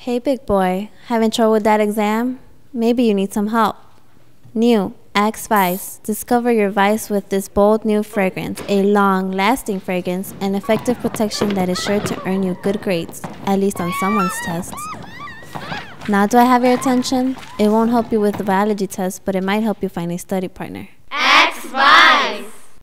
Hey big boy, having trouble with that exam? Maybe you need some help. New, Axe Vice. Discover your vice with this bold new fragrance, a long-lasting fragrance and effective protection that is sure to earn you good grades, at least on someone's tests. Now do I have your attention? It won't help you with the biology test, but it might help you find a study partner. Axe Vice!